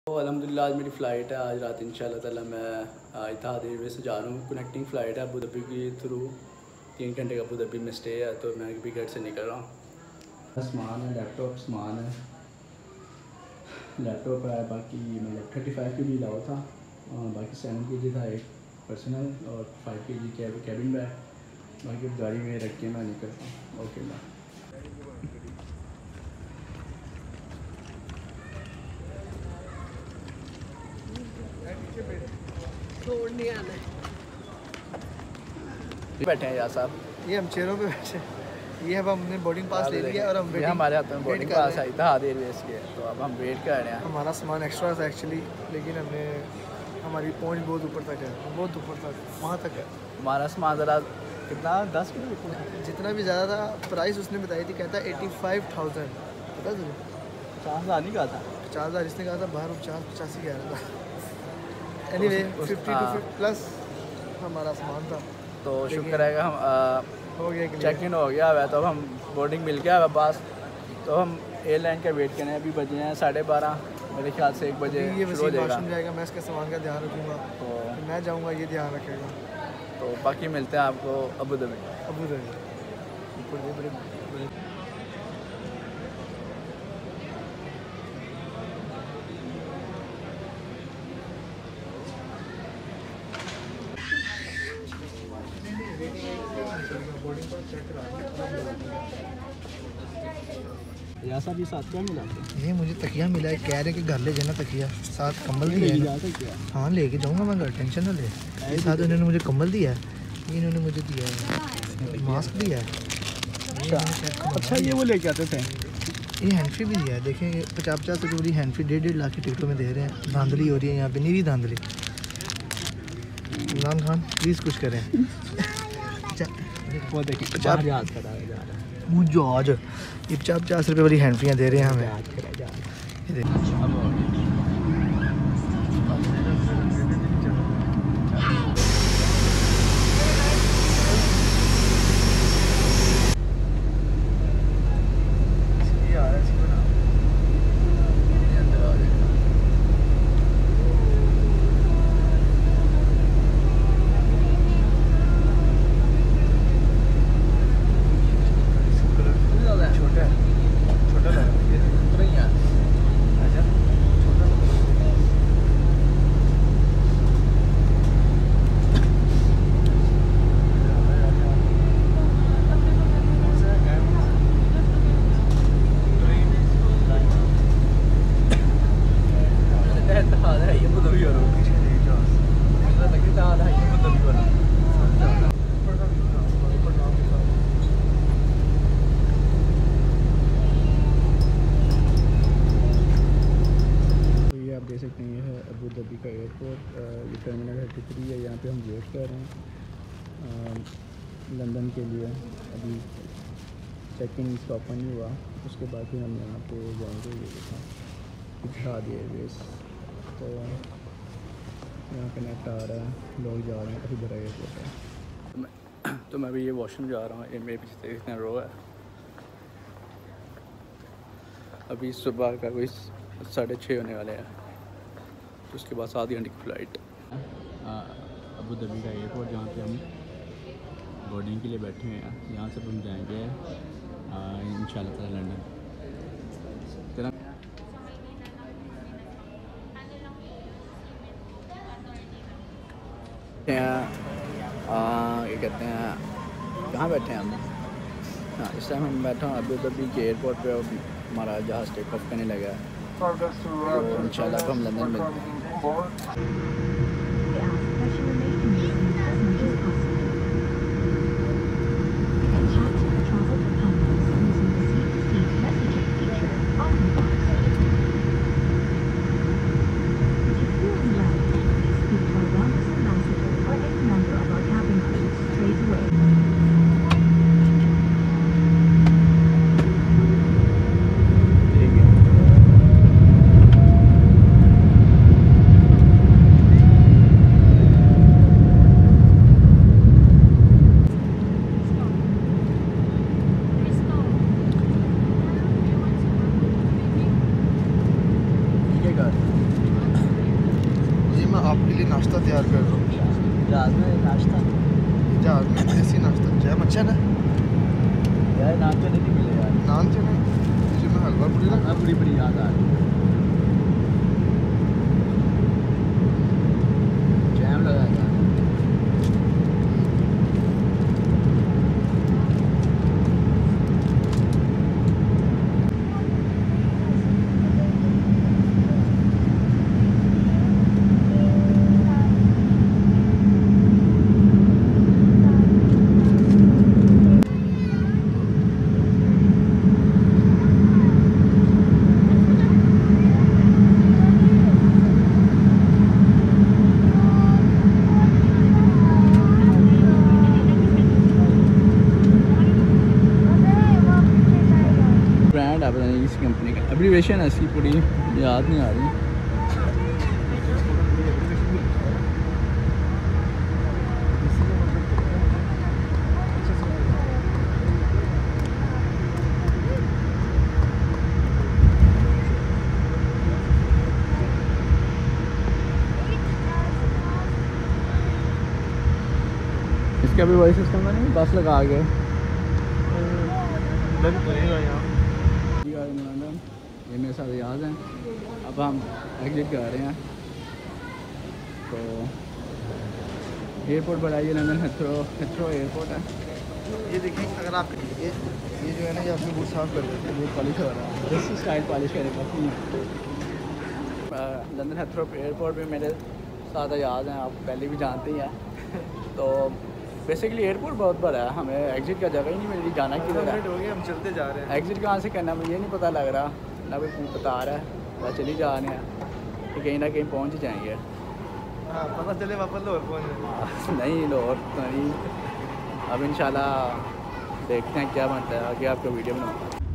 तो अल्हम्दुलिल्लाह आज मेरी फ़्लाइट है। आज रात इंशाल्लाह ताला मैं इतिहाद एयरवेज़ से जा रहा हूँ। कनेक्टिंग फ़्लाइट है अबू धाबी के थ्रू। 3 घंटे का अबू धाबी में स्टे है, तो मैं अभी गेट से निकल रहा हूँ। सामान है, लैपटॉप सामान है, लैपटॉप है, बाकी मतलब 35 के जी लाओ था, बाकी 7 के जी था एक पर्सनल और 5 के जी कैबिन बैग। बाकी गाड़ी में रख के मैं निकलता हूँ। Okay bye. छोड़ने आना है। बैठे हैं यार साहब, ये हम चेयरों पे बैठे। ये अब हमने बोर्डिंग पास ले लिया और हम हमारे हाथ में बोर्डिंग पास आई था इतिहाद एयरवेज़ के, तो अब हम वेट कर रहे हैं। हमारा सामान एक्स्ट्रा था एक्चुअली, लेकिन हमने हमारी पहुंच बहुत ऊपर तक है, बहुत ऊपर तक वहाँ तक है। हमारा सामान ज़रा कितना 10 किलो जितना भी ज़्यादा था, प्राइस उसने बताई थी, कहता 85,000। पता तुझे 50,000 नहीं कहा था, 50,000 इसने कहा था, बाहर 85 कह रहा था। एनीवे 50 to प्लस हमारा सामान था, तो शुक्र है कि हम हो गया कि चेक इन हो गया है। तो अब हम बोर्डिंग मिल गया है पास, तो हम एयरलाइन का वेट करें। अभी बजे हैं 12:30, मेरे ख्याल से 1 बजे ये शुरू हो वसीम जाएगा। वॉशरूम जाएगा, मैं इसके सामान का ध्यान रखूँगा, तो मैं जाऊँगा, ये ध्यान रखेगा। तो बाकी मिलते हैं आपको अबू धाबी। अबू धाबी या साहब ये साथ क्या मिला? ये मुझे तकिया मिला है, कह रहे कि घर ले जाना तकिया, साथ कंबल भी है। हाँ लेके जाऊँगा मैं घर, टेंशन ना ले। ये साथ उन्होंने मुझे कंबल दिया है, ये इन्होंने मुझे दिया है, मास्क दिया है। अच्छा ये वो लेके आते थे। ये हैंड फ्री भी दिया है, देखें 50-50 रुपये वाली हैंड फ्री 1.5 लाख की टिकटों में दे रहे हैं। धांधली हो रही है यहाँ पे, नीरी धांधली। इमरान खान प्लीज़ कुछ करें। वो देखिए जहाज ये 50-50 रुपये वाली हैंड फ्रियाँ दे रहे हैं हमें। ये देखिए। देख सकते हैं, ये है अबू धाबी का एयरपोर्ट। ये टर्मिनल 33 है, यहाँ पे हम वेट कर रहे हैं लंदन के लिए। अभी चेक इन स्टॉप नहीं हुआ, उसके बाद फिर हम यहाँ पे जाएंगे। ये देखा इतिहाद एयरवेज़, तो यहाँ पे नेट आ रहा है, लोग जा रहे हैं, काफ़ी बड़ा एयरपोर्ट है। तो मैं अभी ये वॉशरूम जा रहा हूँ, ये मेरे पीछे देखते हैं रो है। अभी सुबह का कोई 6:30 होने वाले हैं, तो उसके बाद 7 घंटे की फ़्लाइट। अबू धाबी का एयरपोर्ट, जहाँ पे हम बोर्डिंग के लिए बैठे हैं, यहाँ से हम जाएंगे इंशाल्लाह ताला लंदन। तेरा ये कहते हैं कहाँ बैठे हैं हम? हाँ, इस टाइम हम बैठे हैं अबू धाबी के एयरपोर्ट पे। हमारा जहाज़ टेक ऑफ करने लगा है, तो इंशाल्लाह हम लंदन मिलते हैं। आपके लिए नाश्ता तैयार कर रहा हूँ। जहाज़ में नाश्ता, जहाज़ में देसी नाश्ता, जैम अच्छा ना यार नान तो नहीं मिले यार, नान चने में हलवा पूरी ना बड़ी बड़ी याद आ रही, जैम लगा था। ब्रांड है पता नहीं इस कंपनी का, एब्रीवेशन ऐसी पूरी याद नहीं आ रही। इसका भी वही सिस्टम है नहीं, बस लगा के ये मेरे साथ याद हैं। अब हम एग्जिट कर रहे हैं, तो एयरपोर्ट बड़ा ये लंदन हिथ्रो एयरपोर्ट है। ये देखिए, अगर आप ये जो है ना, ये अपने बूट साफ कर देते हैं, बहुत पॉलिश हो रहा है, देसी स्टाइल पॉलिश करेगा। लंदन हिथ्रो एयरपोर्ट पे मेरे साथ याद हैं, आप पहले भी जानते ही हैं। तो बेसिकली एयरपोर्ट बहुत बड़ा है, हमें एग्जिट का जगह ही नहीं मिल रही, जाना किधर है। हो गया, हम चलते जा रहे हैं। एग्जिट कहाँ से करना मुझे नहीं पता लग रहा, ना कोई बता रहा है, बस चली जा रहे हैं कि कहीं ना कहीं पहुँच जाएंगे। हाँ, पता चले वापस लाहौर पहुँच नहीं लाहौर तो नहीं, अब इंशाल्लाह देखते हैं क्या बनता है, आगे आपको वीडियो बनाऊँगा।